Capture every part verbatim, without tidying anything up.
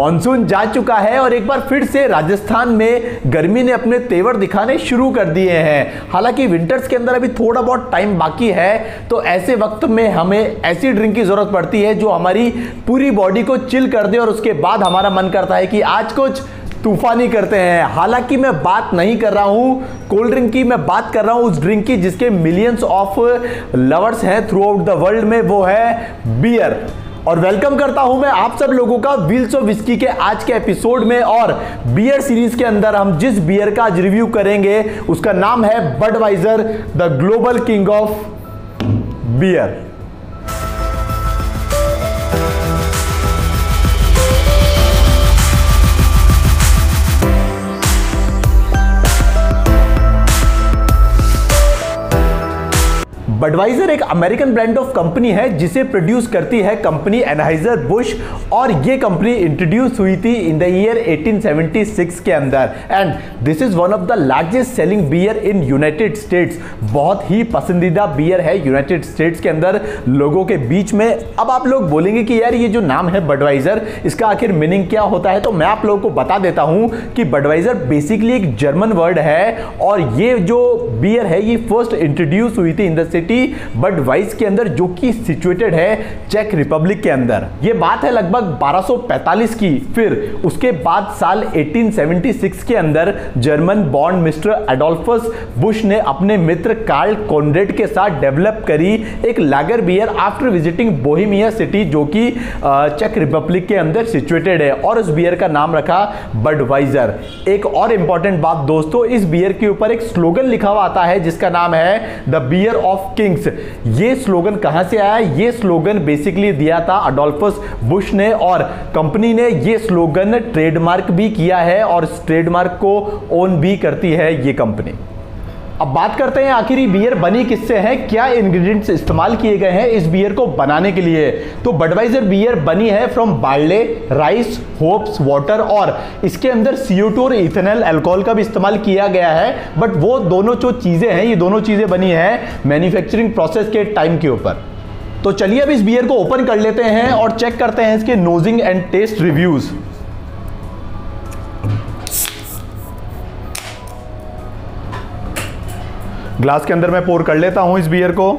Monsoon जा चुका है और एक बार फिर से राजस्थान में गर्मी ने अपने तेवर दिखाने शुरू कर दिए हैं। हालांकि विंटर्स के अंदर अभी थोड़ा बहुत टाइम बाकी है, तो ऐसे वक्त में हमें ऐसी ड्रिंक की जरूरत पड़ती है जो हमारी पूरी बॉडी को चिल कर दे और उसके बाद हमारा मन करता है कि आज कुछ तूफानी करते हैं। हालांकि मैं बात नहीं कर रहा हूं कोल्ड ड्रिंक की, मैं बात कर रहा हूं उस ड्रिंक की जिसके मिलियंस ऑफ लवर्स हैं थ्रू आउट द वर्ल्ड में, वो है बियर। और वेलकम करता हूं मैं आप सब लोगों का व्हील्स ऑफ विस्की के आज के एपिसोड में। और बियर सीरीज के अंदर हम जिस बियर का आज रिव्यू करेंगे उसका नाम है Budweiser, the global king of beer. Budweiser एक अमेरिकन ब्रांड ऑफ कंपनी है जिसे प्रोड्यूस करती है कंपनी एनहाइजर बुश, और ये कंपनी इंट्रोड्यूस हुई थी in the year eighteen seventy six के अंदर। And this is one of the largest selling beer in United States. बहुत ही पसंदीदा बियर है यूनाइटेड स्टेट्स के अंदर लोगों के बीच में। अब आप लोग बोलेंगे कि यार ये जो नाम है बडवाइजर, इसका आखिर मीनिंग क्या होता है, तो मैं आप लोगों को बता देता हूं कि बडवाइजर बेसिकली एक जर्मन वर्ड है और ये जो बियर है ये फर्स्ट इंट्रोड्यूस हुई थी इन द सिटी बडवाइज के अंदर, जो कि सिचुएटेड है चेक रिपब्लिक के अंदर। यह बात है लगभग बारह सौ पैंतालीस की। फिर उसके बाद साल एटीन सेवेंटी सिक्स के अंदर German born Mister Adolphus Busch ने अपने मित्र कार्ल कोनरेड के साथ डेवलप करी एक lager beer after visiting Bohemia city, जो कि चेक रिपब्लिक के अंदर सिचुएटेड है, और उस बियर का नाम रखा बडवाइजर। एक और इंपॉर्टेंट बात दोस्तों, इस बियर के ऊपर एक स्लोगन लिखा हुआ आता है जिसका नाम है द बियर ऑफ किंग्स। ये स्लोगन कहां से आया? ये स्लोगन बेसिकली दिया था अडोल्फस बुश ने, और कंपनी ने ये स्लोगन ट्रेडमार्क भी किया है और इस ट्रेडमार्क को ओन भी करती है ये कंपनी। अब बात करते हैं आखिर ये बियर बनी किससे है, क्या इंग्रेडिएंट्स इस्तेमाल किए गए हैं इस बियर को बनाने के लिए। तो बडवाइजर बियर बनी है from barley, rice, hops, water, और इसके अंदर सी ओ टू और इथेनॉल अल्कोहल का भी इस्तेमाल किया गया है। बट वो दोनों जो चीजें हैं, ये दोनों चीजें बनी है मैन्युफैक्चरिंग प्रोसेस के टाइम के ऊपर। तो चलिए अब इस बियर को ओपन कर लेते हैं और चेक करते हैं इसके nosing and taste reviews. Glass के अंदर मैं पोर कर लेता हूं इस बियर को।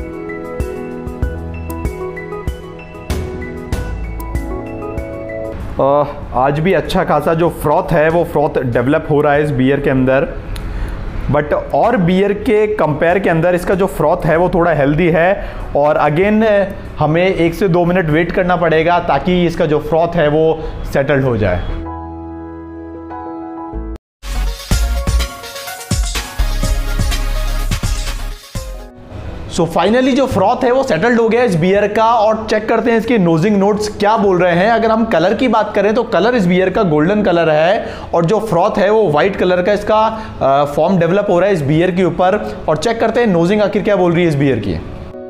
आ, आज भी अच्छा खासा जो फ्रॉथ है वो फ्रॉथ डेवलप हो रहा है इस बियर के अंदर, बट और बियर के कंपेयर के अंदर इसका जो फ्रॉथ है वो थोड़ा हेल्दी है। और अगेन हमें एक से दो मिनट वेट करना पड़ेगा ताकि इसका जो फ्रॉथ है वो सेटल्ड हो जाए। सो so फाइनली जो फ्रॉथ है वो सेटल्ड हो गया इस बियर का, और चेक करते हैं इसके नोजिंग नोट्स क्या बोल रहे हैं। अगर हम कलर की बात करें तो कलर इस बियर का गोल्डन कलर है, और जो फ्रॉथ है वो व्हाइट कलर का इसका फॉर्म डेवलप हो रहा है इस बियर के ऊपर। और चेक करते हैं नोजिंग आखिर क्या बोल रही है इस बियर की।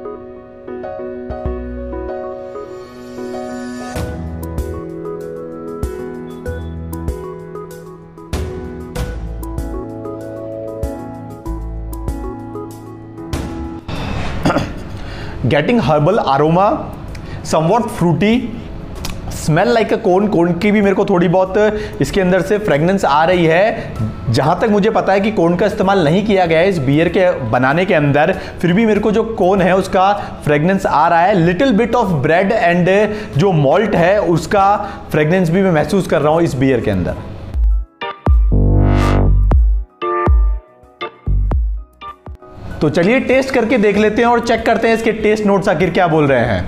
Getting herbal aroma, somewhat fruity, smell like a cone। कोन की भी मेरे को थोड़ी बहुत इसके अंदर से फ्रेगनेंस आ रही है। जहाँ तक मुझे पता है कि कोन का इस्तेमाल नहीं किया गया है इस बियर के बनाने के अंदर, फिर भी मेरे को जो कोन है उसका फ्रेगनेंस आ रहा है। Little bit of bread and जो मॉल्ट है उसका फ्रेगनेंस भी मैं महसूस कर रहा हूँ इस बियर के अंदर। तो चलिए टेस्ट करके देख लेते हैं और चेक करते हैं इसके टेस्ट नोट्स आखिर क्या बोल रहे हैं।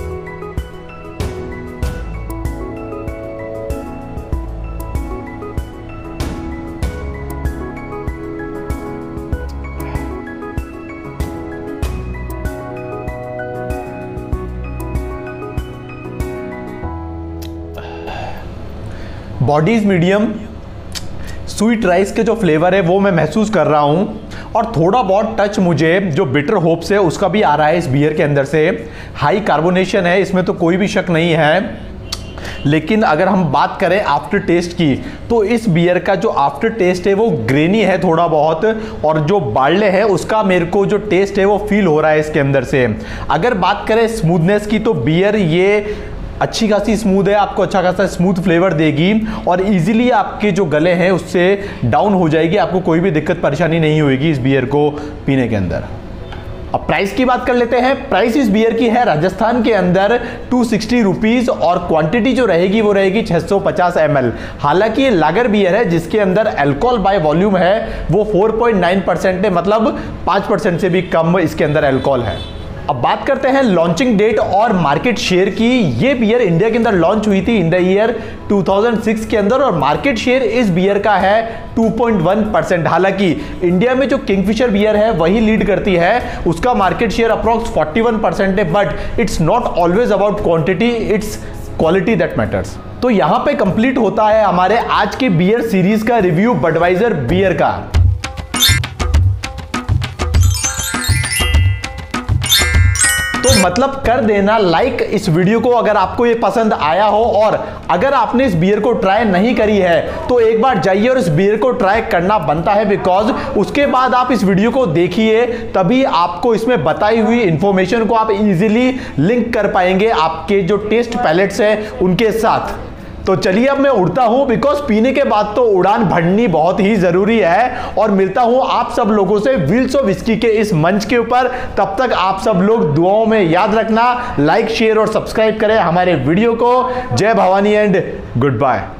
Body is medium, sweet rice के जो फ्लेवर है वो मैं महसूस कर रहा हूं, और थोड़ा बहुत टच मुझे जो बिटर होप्स है उसका भी आ रहा है इस बियर के अंदर से। हाई कार्बोनेशन है, इसमें तो कोई भी शक नहीं है। लेकिन अगर हम बात करें आफ्टर टेस्ट की, तो इस बियर का जो आफ्टर टेस्ट है वो ग्रेनी है थोड़ा बहुत, और जो बार्ले है उसका मेरे को जो टेस्ट है वो फील हो रहा है इसके अंदर से। अगर बात करें स्मूथनेस की, तो बियर ये अच्छी खासी स्मूथ है, आपको अच्छा खासा स्मूथ फ्लेवर देगी और इजीली आपके जो गले हैं उससे डाउन हो जाएगी, आपको कोई भी दिक्कत परेशानी नहीं होगी इस बियर को पीने के अंदर। अब प्राइस की बात कर लेते हैं। प्राइस इस बियर की है राजस्थान के अंदर टू सिक्सटी रुपीस और क्वांटिटी जो रहेगी वो रहेगी छह सौ पचास एम एल। हालांकि ये लागर बियर है जिसके अंदर अल्कोहल बाय वॉल्यूम है वो फोर पॉइंट नाइन परसेंट है, मतलब पाँच परसेंट से भी कम इसके अंदर अल्कोहल है। अब बात करते हैं लॉन्चिंग डेट और मार्केट शेयर की। ये बियर इंडिया के अंदर लॉन्च हुई थी in the year two thousand six के अंदर और मार्केट शेयर इस बियर का है टू पॉइंट वन परसेंट। हालांकि इंडिया में जो किंगफिशर बियर है वही लीड करती है, उसका market share approx forty one percent है, but it's not always about quantity, it's quality that matters. तो यहां पे कंप्लीट होता है हमारे आज के बियर सीरीज का रिव्यू बडवाइजर बियर का। तो मतलब कर देना लाइक इस वीडियो को अगर आपको ये पसंद आया हो, और अगर आपने इस बियर को ट्राई नहीं करी है तो एक बार जाइए और इस बियर को ट्राई करना बनता है, बिकॉज उसके बाद आप इस वीडियो को देखिए तभी आपको इसमें बताई हुई इंफॉर्मेशन को आप इजीली लिंक कर पाएंगे आपके जो टेस्ट पैलेट्स है उनके साथ। तो चलिए अब मैं उड़ता हूं, बिकॉज पीने के बाद तो उड़ान भरनी बहुत ही जरूरी है, और मिलता हूं आप सब लोगों से व्हील्स ऑफ विस्की के इस मंच के ऊपर। तब तक आप सब लोग दुआओं में याद रखना, लाइक शेयर और सब्सक्राइब करें हमारे वीडियो को। जय भवानी एंड गुड बाय।